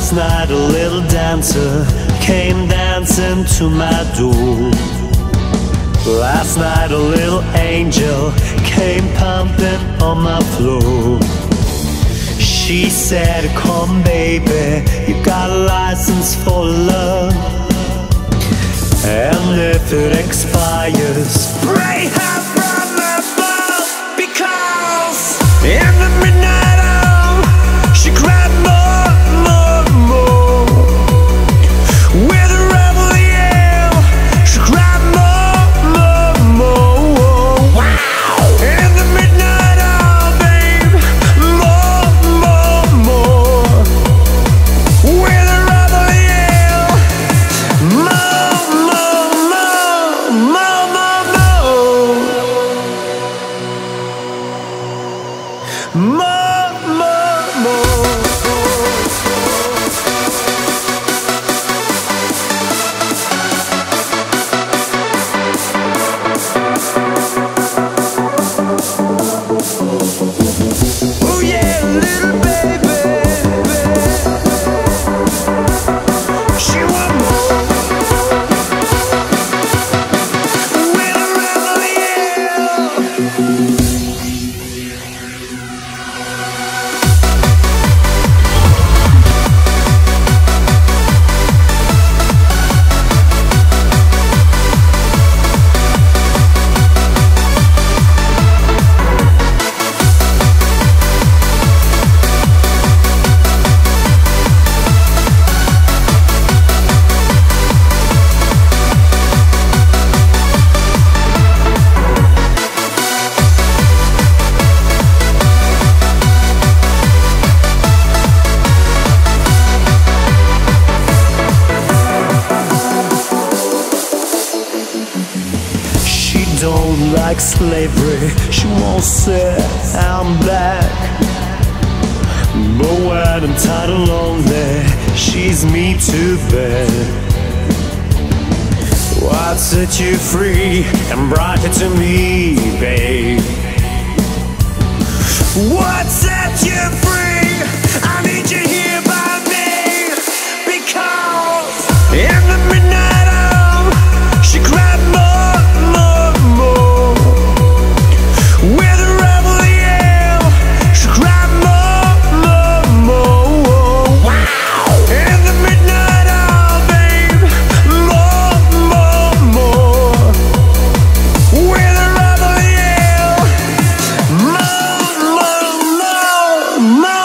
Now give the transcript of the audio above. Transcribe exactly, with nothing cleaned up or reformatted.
Last night a little dancer came dancing to my door. Last night a little angel came pumping on my floor. She said, come baby, you got a license for love, and if it expires, pray her from above. Because in the midnight hour she cried more, more, more. With a rebel yell, she cried more, more, more. Wow! In the midnight hour, babe, more, more, more. With a rebel yell, more, more, more, more, more, more. Oh yeah, little baby, she want more. With a rebel yell. She don't like slavery, she won't say I'm black. But when I'm tired and lonely, she's me to bed. What set you free and brought you to me, babe? What set you free? I need you here by me. Because in the midnight hour she cried more, more, more. With a rebel yell, she cried more, more, more. Wow! In the midnight hour, babe, more, more, more. With a rebel yell, more, more, more, more.